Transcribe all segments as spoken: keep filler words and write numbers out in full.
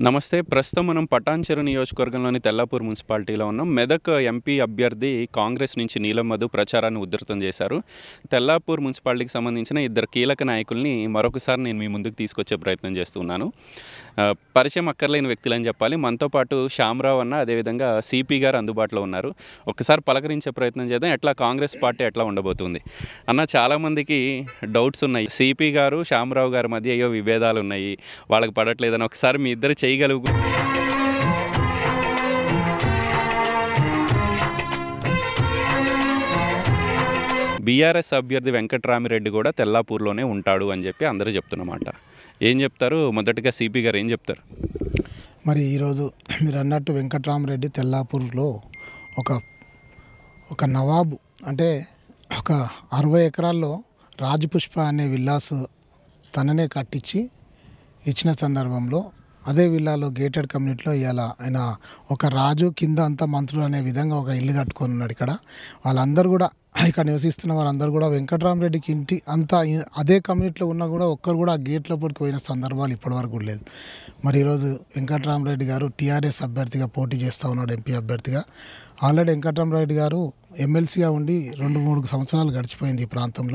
నమస్తే. ప్రస్తుతం మనం పటాన్చెరు నియోజకవర్గంలోని తెల్లాపూర్ మున్సిపాలిటీలో ఉన్నాం. మెదక్ ఎంపీ అభ్యర్థి కాంగ్రెస్ నుంచి నీలం మధు ప్రచారాన్ని ఉధృతం చేశారు. తెల్లాపూర్ మున్సిపాలిటీకి సంబంధించిన ఇద్దరు కీలక నాయకుల్ని మరొకసారి నేను మీ ముందుకు తీసుకొచ్చే ప్రయత్నం చేస్తున్నాను. పరిచయం అక్కర్లేని వ్యక్తులని చెప్పాలి. మనతో పాటు శ్యామరావు అన్న, అదేవిధంగా సిపి గారు అందుబాటులో ఉన్నారు. ఒక్కసారి పలకరించే ప్రయత్నం చేద్దాం. ఎట్లా కాంగ్రెస్ పార్టీ ఎట్లా ఉండబోతుంది అన్న? చాలామందికి డౌట్స్ ఉన్నాయి. సిపి గారు శ్యామరావు గారి మధ్య అయ్యో విభేదాలు ఉన్నాయి, వాళ్ళకి పడట్లేదని. ఒకసారి మీ ఇద్దరు చేయగలుగు బీఆర్ఎస్ అభ్యర్థి వెంకట్రామిరెడ్డి కూడా తెల్లాపూర్లోనే ఉంటాడు అని చెప్పి అందరూ చెప్తున్నమాట. ఏం చెప్తారు? మొదటగా సిపి గారు ఏం చెప్తారు? మరి ఈరోజు మీరు అన్నట్టు వెంకట్రామిరెడ్డి తెల్లాపూర్లో ఒక ఒక నవాబు అంటే ఒక అరవై ఎకరాల్లో రాజపుష్ప అనే విల్లాస్ తననే కట్టించి ఇచ్చిన సందర్భంలో అదే విల్లాలో గేటెడ్ కమ్యూనిటీలో ఇవాళ ఆయన ఒక రాజు కింద అంతా మంత్రులు అనే విధంగా ఒక ఇల్లు కట్టుకొని ఉన్నాడు. ఇక్కడ వాళ్ళందరూ కూడా ఇక్కడ నివసిస్తున్న వారందరూ కూడా వెంకట్రామిరెడ్డికి ఇంటి అంతా అదే కమ్యూనిటీలో ఉన్నా కూడా ఒక్కరు కూడా ఆ గేట్ లోపలికి పోయిన సందర్భాలు ఇప్పటివరకు కూడా లేదు. మరి ఈరోజు వెంకట్రామిరెడ్డి గారు టీఆర్ఎస్ అభ్యర్థిగా పోటీ చేస్తూ ఉన్నాడు, ఎంపీ అభ్యర్థిగా. ఆల్రెడీ వెంకట్రామిరెడ్డి గారు ఎమ్మెల్సీగా ఉండి రెండు మూడు సంవత్సరాలు గడిచిపోయింది ఈ ప్రాంతంలో.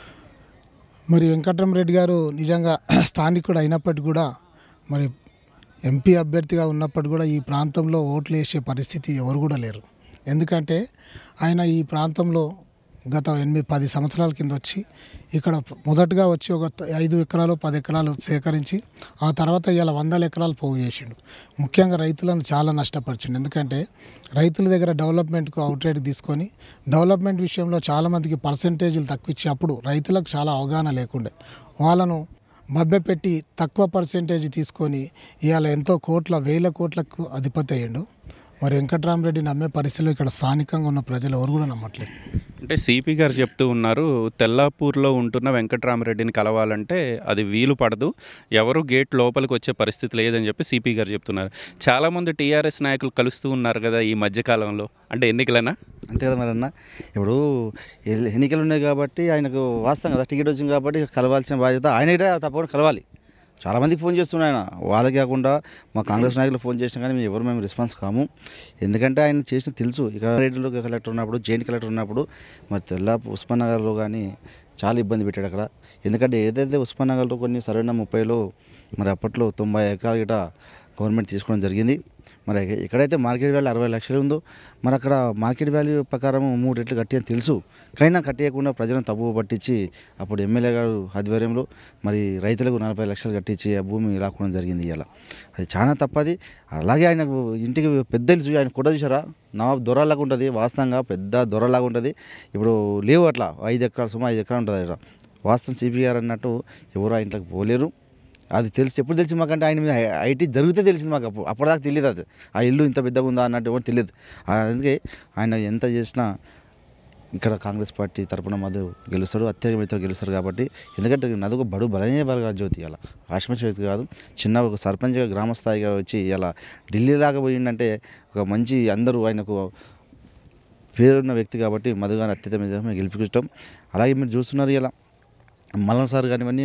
మరి వెంకట్రామిరెడ్డి గారు నిజంగా స్థానికుడు అయినప్పటికీ కూడా, మరి ఎంపీ అభ్యర్థిగా ఉన్నప్పటికీ కూడా ఈ ప్రాంతంలో ఓట్లు వేసే పరిస్థితి ఎవరు కూడా లేరు. ఎందుకంటే ఆయన ఈ ప్రాంతంలో గత ఎనిమిది పది సంవత్సరాల కింద వచ్చి ఇక్కడ మొదటగా వచ్చి ఒక ఐదు ఎకరాలు పది ఎకరాలు సేకరించి ఆ తర్వాత ఇలా వందల ఎకరాలు పోగు చేసిండు. ముఖ్యంగా రైతులను చాలా నష్టపరిచిండు. ఎందుకంటే రైతుల దగ్గర డెవలప్మెంట్కు అవుట్రేట్ తీసుకొని డెవలప్మెంట్ విషయంలో చాలామందికి పర్సంటేజీలు తక్కువిచ్చి అప్పుడు రైతులకు చాలా అవగాహన లేకుండే వాళ్ళను మభ్యపెట్టి తక్కువ పర్సెంటేజ్ తీసుకొని ఇవాళ ఎంతో కోట్ల వేల కోట్లకు అధిపతి అయ్యిండు. మరి వెంకట్రామిరెడ్డి నమ్మే పరిస్థితిలో ఇక్కడ స్థానికంగా ఉన్న ప్రజలు ఎవరు కూడా నమ్మట్లేదు. అంటే సిపి గారు చెప్తూ ఉన్నారు, తెల్లాపూర్లో ఉంటున్న వెంకట్రామిరెడ్డిని కలవాలంటే అది వీలు పడదు, ఎవరు గేట్ లోపలికి వచ్చే పరిస్థితి లేదని చెప్పి సిపి గారు చెప్తున్నారు. చాలామంది టీఆర్ఎస్ నాయకులు కలుస్తూ ఉన్నారు కదా ఈ మధ్యకాలంలో, అంటే ఎన్నికలైనా అంతే కదా మరి అన్న. ఇప్పుడు ఎన్నికలు ఉన్నాయి కాబట్టి ఆయనకు వాస్తవం కదా, టికెట్ వచ్చింది కాబట్టి కలవాల్సిన బాధ్యత ఆయన తప్పకుండా కలవాలి. చాలామందికి ఫోన్ చేస్తున్నాయి ఆయన, వాళ్ళకి కాకుండా మా కాంగ్రెస్ నాయకులు ఫోన్ చేసినా కానీ మేము ఎవరు మేము రెస్పాన్స్ కాము. ఎందుకంటే ఆయన చేసిన తెలుసు. ఇక్కడ రేట్లో కలెక్టర్ ఉన్నప్పుడు, జైంట్ కలెక్టర్ ఉన్నప్పుడు మరి తెల్ల ఉస్మాన్ నగర్లో కానీ చాలా ఇబ్బంది పెట్టాడు అక్కడ. ఎందుకంటే ఏదైతే ఉస్మాన్ నగర్లో కొన్ని సరైన ముప్పైలో మరి అప్పట్లో తొంభై ఎకరాలు గిట గవర్నమెంట్ తీసుకోవడం జరిగింది. మరి ఎక్కడైతే మార్కెట్ వాల్యూ అరవై లక్షలు ఉందో మరి అక్కడ మార్కెట్ వాల్యూ ప్రకారం మూడు రెట్లు కట్టి అని తెలుసు. కైనా కట్టేయకుండా ప్రజలను తప్పు పట్టించి అప్పుడు ఎమ్మెల్యే గారు ఆధ్వర్యంలో మరి రైతులకు నలభై లక్షలు కట్టించి ఆ భూమి లాక్కోవడం జరిగింది. ఇలా అది చాలా తప్పది. అలాగే ఆయనకు ఇంటికి పెద్ద ఇల్లు చూసి ఆయన కొట్ట చూసారా, నవాబ్ దొరలాగా ఉంటుంది. వాస్తవంగా పెద్ద దొరలాగా ఉంటుంది. ఇప్పుడు లేవు అట్లా ఐదు ఎకరాలు సుమారు ఐదు ఎకరాలు ఉంటుంది అక్కడ. వాస్తవం సిపి గారు అన్నట్టు ఎవరు ఆ ఇంట్లోకి పోలేరు. అది తెలిసి ఎప్పుడు తెలిసింది మాకంటే ఆయన మీద ఐటీ జరిగితే తెలిసింది మాకు. అప్పుడు అప్పటిదాకా తెలియదు అది ఆ ఇల్లు ఇంత పెద్దగా ఉందా అన్నట్టు ఎవరు తెలియదు. అందుకే ఆయన ఎంత చేసినా ఇక్కడ కాంగ్రెస్ పార్టీ తరఫున మధు గెలుస్తాడు, అత్యధికమైతే గెలుస్తారు. కాబట్టి ఎందుకంటే నదుకు బడు బలైన వర్గాల జ్యోతి ఇలా ఆశ్రమ జ్యోతి కాదు, చిన్న ఒక సర్పంచ్గా గ్రామస్థాయిగా వచ్చి ఇలా ఢిల్లీలాగా పోయిందంటే ఒక మంచి అందరూ ఆయనకు పేరున్న వ్యక్తి కాబట్టి మధు గారిని అత్యధికంగా మేము గెలిపించడం. అలాగే మీరు చూస్తున్నారు ఇలా మల్లన్ సార్ కానివన్నీ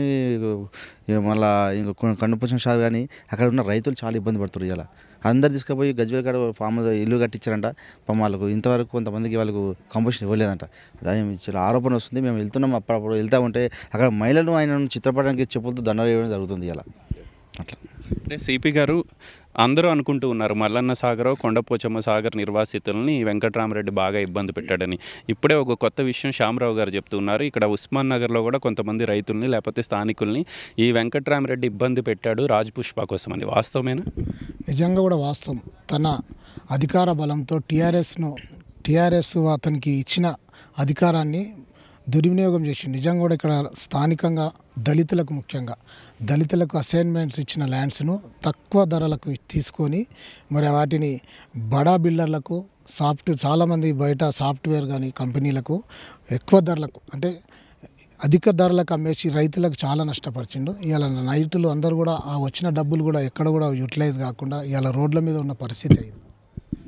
మళ్ళీ ఇంకో కన్నుపూసిన సార్ కానీ అక్కడ ఉన్న రైతులు చాలా ఇబ్బంది పడుతున్నారు. ఇలా అందరు తీసుకుపోయి గజ్వేల్ కాడ ఫామ్ ఇల్లు కట్టించారంట. పాపం వాళ్ళకు ఇంతవరకు కొంతమందికి వాళ్ళకు కంపోజిషన్ ఇవ్వలేదంట. అదే చాలా ఆరోపణ వస్తుంది. మేము వెళ్తున్నాం, అప్పుడప్పుడు వెళ్తూ ఉంటే అక్కడ మహిళలు ఆయన చిత్రపటానికి చెప్పులతో దండలు వేయడం జరుగుతుంది. ఇలా అట్లా అంటే సిపి గారు అందరూ అనుకుంటూ ఉన్నారు మల్లన్న సాగర్, కొండపోచమ్మ సాగర్ నిర్వాసితులని వెంకట్రామిరెడ్డి బాగా ఇబ్బంది పెట్టాడని. ఇప్పుడే ఒక కొత్త విషయం శ్యామరావు గారు చెప్తున్నారు. ఇక్కడ ఉస్మాన్ నగర్లో కూడా కొంతమంది రైతుల్ని లేకపోతే స్థానికుల్ని ఈ వెంకట్రామిరెడ్డి ఇబ్బంది పెట్టాడు రాజపుష్ప కోసం అని. వాస్తవమేనా? నిజంగా కూడా వాస్తవం. తన అధికార బలంతో టీఆర్ఎస్ను టీఆర్ఎస్ అతనికి ఇచ్చిన అధికారాన్ని దుర్వినియోగం చేసి నిజంగా కూడా ఇక్కడ స్థానికంగా దళితులకు ముఖ్యంగా దళితులకు అసైన్మెంట్స్ ఇచ్చిన ల్యాండ్స్ను తక్కువ ధరలకు తీసుకొని మరి వాటిని బడా బిల్డర్లకు సాఫ్ట్ చాలామంది బయట సాఫ్ట్వేర్ కానీ కంపెనీలకు ఎక్కువ ధరలకు అంటే అధిక ధరలకు అమ్మేసి రైతులకు చాలా నష్టపరిచిండు. ఇవాళ రైతులు అందరూ కూడా ఆ వచ్చిన డబ్బులు కూడా ఎక్కడ కూడా యూటిలైజ్ కాకుండా ఇవాళ రోడ్ల మీద ఉన్న పరిస్థితి ఇది.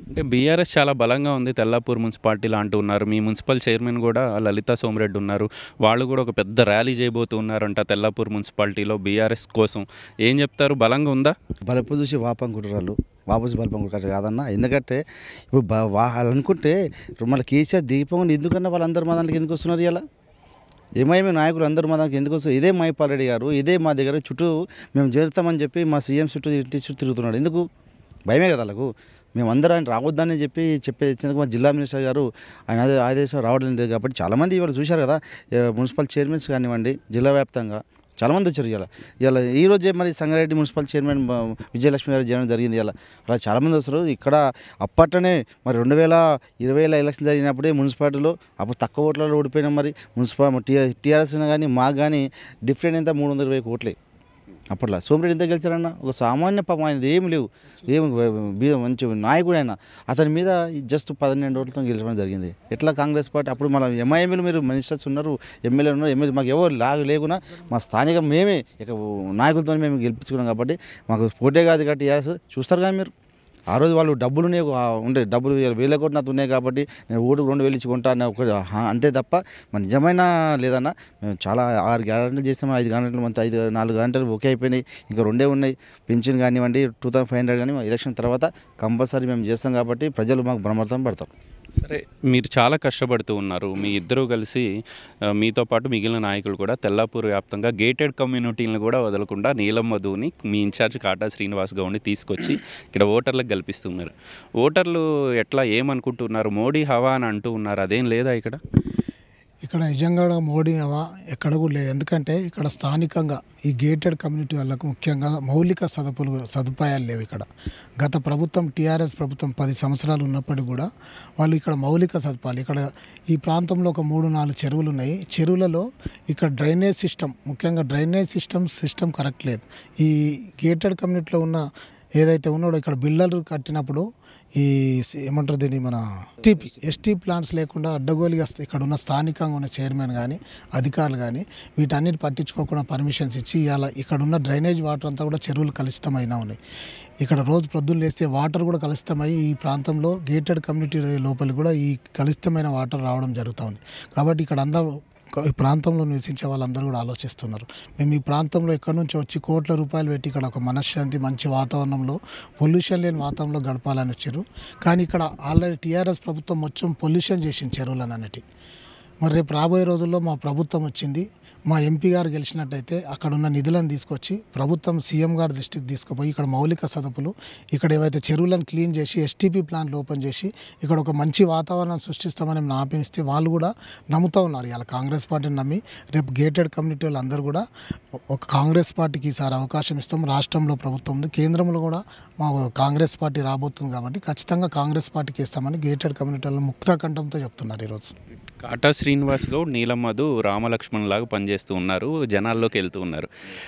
అంటే బీఆర్ఎస్ చాలా బలంగా ఉంది తెల్లాపూర్ మున్సిపాలిటీలో అంటూ ఉన్నారు. మీ మున్సిపల్ చైర్మన్ కూడా లలితా సోమిరెడ్డి ఉన్నారు. వాళ్ళు కూడా ఒక పెద్ద ర్యాలీ చేయబోతూ ఉన్నారంట తెల్లాపూర్ మున్సిపాలిటీలో బీఆర్ఎస్ కోసం. ఏం చెప్తారు, బలంగా ఉందా? బలపు చూసి వాపంకుంటారు వాళ్ళు, వాపసు బలపంకుంటారు కాదన్న. ఎందుకంటే ఇప్పుడు బా వాళ్ళు అనుకుంటే మళ్ళీ కేసీఆర్ దీపం ఎందుకన్నా వాళ్ళందరూ మా దాంట్లోకి ఎందుకు వస్తున్నారు ఇలా? ఏమైనా నాయకులు అందరూ మా దానికి ఎందుకు వస్తారు? ఇదే మైపాల్ రెడ్డి గారు ఇదే మా దగ్గర చుట్టూ మేము చేరుతామని చెప్పి మా సీఎం చుట్టూ ఇంటి చుట్టూ తిరుగుతున్నాడు. ఎందుకు? భయమే కదా వాళ్ళకు. మేము అందరూ ఆయన రావద్దని చెప్పి చెప్పేందుకు మా జిల్లా మినిస్టర్ గారు ఆయన అదే ఆదేశం రావడం లేదు కాబట్టి చాలామంది ఇవాళ చూశారు కదా, మున్సిపల్ చైర్మన్స్ కానివ్వండి జిల్లా వ్యాప్తంగా చాలామంది వచ్చారు. ఇలా ఇలా ఈరోజే మరి సంగారెడ్డి మున్సిపల్ చైర్మన్ విజయలక్ష్మి గారు చేయడం జరిగింది. ఇలా అలా చాలామంది వస్తారు. ఇక్కడ అప్పట్లోనే మరి రెండు వేల ఇరవైలో ఎలక్షన్ జరిగినప్పుడే మున్సిపాలిటీలో అప్పుడు తక్కువ ఓట్లలో ఓడిపోయినాం. మరి మున్సిపల్ టీ టీఆర్ఎస్ కానీ మాకు కానీ డిఫరెంట్ ఎంత మూడు వందల ఇరవై కోట్లే అప్పట్లో. సోమిరెడ్డి ఎంత గెలిచారన్న? ఒక సామాన్య పాపం, ఆయనది ఏమి లేవు, ఏమి మంచి నాయకుడు ఆయన. అతని మీద జస్ట్ పన్నెండు ఓట్లతో గెలిచడం జరిగింది. ఎట్లా కాంగ్రెస్ పార్టీ అప్పుడు మన ఎంఐఎంలు మీరు మినిస్టర్స్ ఉన్నారు, ఎమ్మెల్యేలు ఉన్నారు, ఎమ్మెల్యే మాకు ఎవరు లాగా లేకున్నా మా స్థానిక మేమే ఇక నాయకులతో మేము గెలిపించుకున్నాం కాబట్టి మాకు పోటే కాదు కాబట్టి టీఆర్ఎస్ చూస్తారు కానీ మీరు. ఆ రోజు వాళ్ళు డబ్బులు ఉండే డబ్బులు వేల కోట్లు నాతో ఉన్నాయి కాబట్టి నేను ఓటుకు రెండు వేలు ఇచ్చుకుంటా అన్న ఒక అంతే తప్ప మన నిజమైన లేదన్నా. మేము చాలా ఆరు గంటలు చేస్తాము, ఐదు గంటలు మంత్ ఐదు నాలుగు గంటలు ఒకే అయిపోయినాయి, ఇంకా రెండే ఉన్నాయి. పెన్షన్ కానివ్వండి టూ థౌసండ్ ఫైవ్ హండ్రెడ్ కానీ ఎలక్షన్ తర్వాత కంపల్సరీ మేము చేస్తాం కాబట్టి ప్రజలు మాకు బ్రహ్మర్థం పడతారు. సరే, మీరు చాలా కష్టపడుతూ ఉన్నారు. మీ ఇద్దరూ కలిసి మీతో పాటు మిగిలిన నాయకులు కూడా తెల్లాపూర్ వ్యాప్తంగా గేటెడ్ కమ్యూనిటీలను కూడా వదలకుండా నీలం మధుని మీ ఇన్ఛార్జ్ కాటా శ్రీనివాస్ గౌడ్ని తీసుకొచ్చి ఇక్కడ ఓటర్లకు కల్పిస్తున్నారు. ఓటర్లు ఎట్లా ఏమనుకుంటున్నారు? మోడీ హవా అని అంటూ ఉన్నారు, అదేం లేదా ఇక్కడ? ఇక్కడ నిజంగా మోడీ హవా ఎక్కడ కూడా లేదు. ఎందుకంటే ఇక్కడ స్థానికంగా ఈ గేటెడ్ కమ్యూనిటీ వాళ్ళకు ముఖ్యంగా మౌలిక సదుపులు సదుపాయాలు లేవు. ఇక్కడ గత ప్రభుత్వం టీఆర్ఎస్ ప్రభుత్వం పది సంవత్సరాలు ఉన్నప్పటికీ కూడా వాళ్ళు ఇక్కడ మౌలిక సదుపాయాలు, ఇక్కడ ఈ ప్రాంతంలో ఒక మూడు నాలుగు చెరువులు ఉన్నాయి. చెరువులలో ఇక్కడ డ్రైనేజ్ సిస్టమ్, ముఖ్యంగా డ్రైనేజ్ సిస్టమ్ సిస్టమ్ కరెక్ట్ లేదు. ఈ గేటెడ్ కమ్యూనిటీలో ఉన్న ఏదైతే ఉన్నాడో ఇక్కడ బిల్డర్లు కట్టినప్పుడు ఈ ఏమంటారు దీన్ని మన ఎస్టీపీ ఎస్టీ ప్లాంట్స్ లేకుండా అడ్డగోలుగా ఇక్కడ ఉన్న స్థానికంగా ఉన్న చైర్మన్ కానీ అధికారులు కానీ వీటన్నిటి పట్టించుకోకుండా పర్మిషన్స్ ఇచ్చి ఇవాళ ఇక్కడ ఉన్న డ్రైనేజ్ వాటర్ అంతా కూడా చెరువులు కలుషితమైనా ఉన్నాయి. ఇక్కడ రోజు ప్రొద్దున లేస్తే వాటర్ కూడా కలుషితమై ఈ ప్రాంతంలో గేటెడ్ కమ్యూనిటీ లోపలికి కూడా ఈ కలుషితమైన వాటర్ రావడం జరుగుతూ ఉంది. కాబట్టి ఇక్కడ అందరూ ఈ ప్రాంతంలో నివసించే వాళ్ళందరూ కూడా ఆలోచిస్తున్నారు, మేము ఈ ప్రాంతంలో ఎక్కడి నుంచి వచ్చి కోట్ల రూపాయలు పెట్టి ఇక్కడ ఒక మనశ్శాంతి మంచి వాతావరణంలో పొల్యూషన్ లేని వాతావరణంలో గడపాలని వచ్చారు. కానీ ఇక్కడ ఆల్రెడీ టీఆర్ఎస్ ప్రభుత్వం మొత్తం పొల్యూషన్ చేసింది చెరువులను అన్నటి. మరి రేపు రాబోయే రోజుల్లో మా ప్రభుత్వం వచ్చింది, మా ఎంపీ గారు గెలిచినట్టయితే అక్కడ ఉన్న నిధులను తీసుకొచ్చి ప్రభుత్వం సీఎం గారి దృష్టికి తీసుకుపోయి ఇక్కడ మౌలిక సదుపులు ఇక్కడ ఏవైతే చెరువులను క్లీన్ చేసి ఎస్టీపీ ప్లాంట్లు ఓపెన్ చేసి ఇక్కడ ఒక మంచి వాతావరణం సృష్టిస్తామని ఆపిస్తే వాళ్ళు కూడా నమ్ముతూ ఉన్నారు. ఇలా కాంగ్రెస్ పార్టీని నమ్మి రేపు గేటెడ్ కమ్యూనిటీ వాళ్ళు అందరూ కూడా ఒక కాంగ్రెస్ పార్టీకి ఈసారి అవకాశం ఇస్తాం. రాష్ట్రంలో ప్రభుత్వం ఉంది, కేంద్రంలో కూడా మా కాంగ్రెస్ పార్టీ రాబోతుంది కాబట్టి ఖచ్చితంగా కాంగ్రెస్ పార్టీకి ఇస్తామని గేటెడ్ కమ్యూనిటీ వాళ్ళు ముక్త కంఠంతో చెప్తున్నారు. ఈరోజు కాటా శ్రీనివాస్ గౌడ్ నీలం మధు రామలక్ష్మణ్ లాగా పనిచేస్తూ ఉన్నారు, జనాల్లోకి వెళ్తూ ఉన్నారు.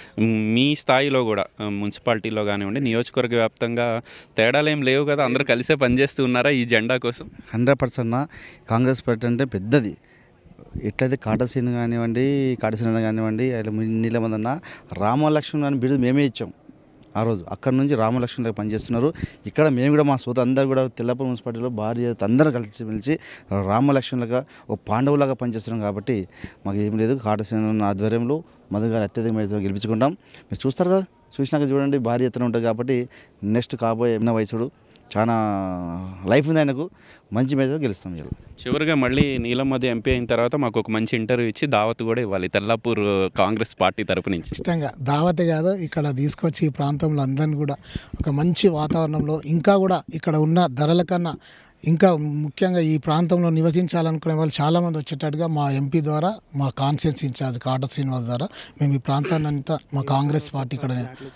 మీ స్థాయిలో కూడా మున్సిపాలిటీలో కానివ్వండి నియోజకవర్గ వ్యాప్తంగా తేడాలు ఏం లేవు కదా, అందరూ కలిసే పనిచేస్తూ ఉన్నారా ఈ జెండా కోసం? హండ్రెడ్ పర్సెంట్ కాంగ్రెస్ పార్టీ అంటే పెద్దది. ఎట్లయితే కాటశ్రీని కానివ్వండి కాటశ్రీని కానివ్వండి నీలం మధు అన్న రామలక్ష్మణ్ అని బిరుదు మేమే ఇచ్చాం ఆ రోజు. అక్కడ నుంచి రామలక్ష్మణ్ పనిచేస్తున్నారు. ఇక్కడ మేము కూడా మా సోద అందరూ కూడా తెల్లాపూర్ మున్సిపాలిటీలో భార్య అందరూ కలిసి పిలిచి రామలక్ష్మణులుగా ఒక పాండవులాగా పనిచేస్తున్నాం కాబట్టి మాకు ఏం లేదు. కాటశ్రీని ఆధ్వర్యంలో మధు గారు అత్యధిక మేరతో గెలిపించుకుంటాం. మీరు చూస్తారు కదా, చూసినాక చూడండి భారీ ఎత్తున ఉంటుంది కాబట్టి నెక్స్ట్ కాబోయే ఎన్న వయసుడు చాలా లైఫ్ ఉంది ఆయనకు, మంచి మీద గెలుస్తాం. చివరిగా మళ్ళీ నీలం మధు ఎంపీ అయిన తర్వాత మాకు ఒక మంచి ఇంటర్వ్యూ ఇచ్చి దావత్ కూడా ఇవ్వాలి తెల్లాపూర్ కాంగ్రెస్ పార్టీ తరపు నుంచి. ఖచ్చితంగా దావతే కాదు, ఇక్కడ తీసుకొచ్చి ఈ ప్రాంతంలో అందరినీ కూడా ఒక మంచి వాతావరణంలో ఇంకా కూడా ఇక్కడ ఉన్న ధరల కన్నా ఇంకా ముఖ్యంగా ఈ ప్రాంతంలో నివసించాలనుకునే వాళ్ళు చాలామంది వచ్చేటట్టుగా మా ఎంపీ ద్వారా మా కాన్స్టిట్యూన్సీ ఇన్ఛార్జ్ కాటా శ్రీనివాస్ ద్వారా మేము ఈ ప్రాంతాన్ని అంతా మా కాంగ్రెస్ పార్టీ ఇక్కడ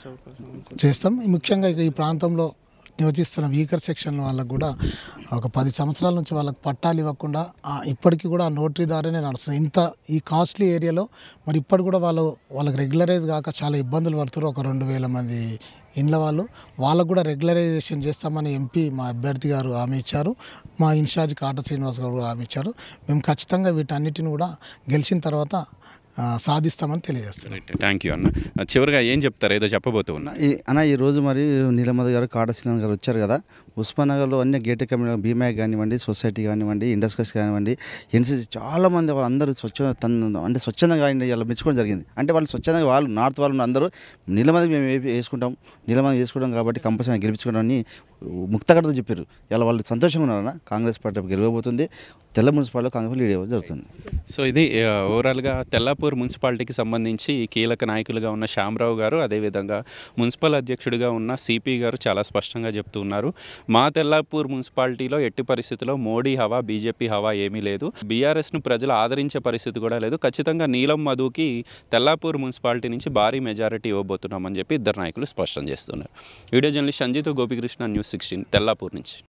చేస్తాం. ముఖ్యంగా ఈ ప్రాంతంలో నివసిస్తున్న వీకర్ సెక్షన్ వాళ్ళకు కూడా ఒక పది సంవత్సరాల నుంచి వాళ్ళకి పట్టాలు ఇవ్వకుండా ఇప్పటికీ కూడా ఆ నోటరీ ద్వారానే నడుస్తుంది. ఇంత ఈ కాస్ట్లీ ఏరియాలో మరి ఇప్పటి కూడా వాళ్ళు వాళ్ళకి రెగ్యులరైజ్ కాక చాలా ఇబ్బందులు పడుతారు. ఒక రెండు వేల మంది ఇండ్ల వాళ్ళు వాళ్ళకు కూడా రెగ్యులరైజేషన్ చేస్తామని ఎంపీ మా అభ్యర్థి గారు హామీ ఇచ్చారు, మా ఇన్ఛార్జ్ కాటా శ్రీనివాస్ గారు కూడా హామీ ఇచ్చారు. మేము ఖచ్చితంగా వీటన్నిటిని కూడా గెలిచిన తర్వాత సాధిస్తామని తెలియజేస్తున్నాం. థ్యాంక్ యూ అన్న. చివరిగా ఏం చెప్తారు, ఏదో చెప్పబోతూ ఉన్నా అన్న. ఈరోజు మరి నీలం మధు గారు కాటా శ్రీనివాస్ గారు వచ్చారు కదా, ఉస్మాన్ నగర్లో అన్ని గేటెడ్ కమ్యూనిటీ బీమాక్ కానివ్వండి, సొసైటీ కానివ్వండి, ఇండస్ట్రీస్ కానివ్వండి, ఎన్సీసీ చాలామంది వాళ్ళందరూ స్వచ్ఛ తన అంటే స్వచ్ఛందంగా ఆయన ఇలా మెచ్చుకోవడం జరిగింది. అంటే వాళ్ళు స్వచ్ఛందంగా వాళ్ళు నార్త్ వాళ్ళు అందరూ నీళ్ళమంది మేము వే- వేసుకుంటాం నీళ్ళమంది వేసుకుంటాం కాబట్టి కంపల్సరీ గెలిపించుకుంటాం అని ముక్తగడతో చెప్పారు. ఇలా వాళ్ళు సంతోషంగా ఉన్నారన్న కాంగ్రెస్ పార్టీ గెలవబోతుంది. తెల్ల మున్సిపాలిటీలో కాంగ్రెస్ లీడ్ అవ్వడం జరుగుతుంది. సో ఇది ఆ, ఓవరాల్గా తెల్లాపూర్ మున్సిపాలిటీకి సంబంధించి కీలక నాయకులుగా ఉన్న శ్యామరావు గారు, అదేవిధంగా మున్సిపల్ అధ్యక్షుడిగా ఉన్న సిపి గారు చాలా స్పష్టంగా చెప్తున్నారు. మా తెల్లాపూర్ మున్సిపాలిటీలో ఎట్టి పరిస్థితుల్లో మోడీ హవా, బీజేపీ హవా ఏమీ లేదు. బీఆర్ఎస్ను ప్రజలు ఆదరించే పరిస్థితి కూడా లేదు. ఖచ్చితంగా నీలం మధుకి తెల్లాపూర్ మున్సిపాలిటీ నుంచి భారీ మెజారిటీ ఇవ్వబోతున్నామని చెప్పి ఇద్దరు నాయకులు స్పష్టం చేస్తున్నారు. వీడియో జర్నలిస్ట్ సంజీతో గోపికృష్ణ, న్యూస్ సిక్స్టీన్ తెల్లాపూర్ నుంచి.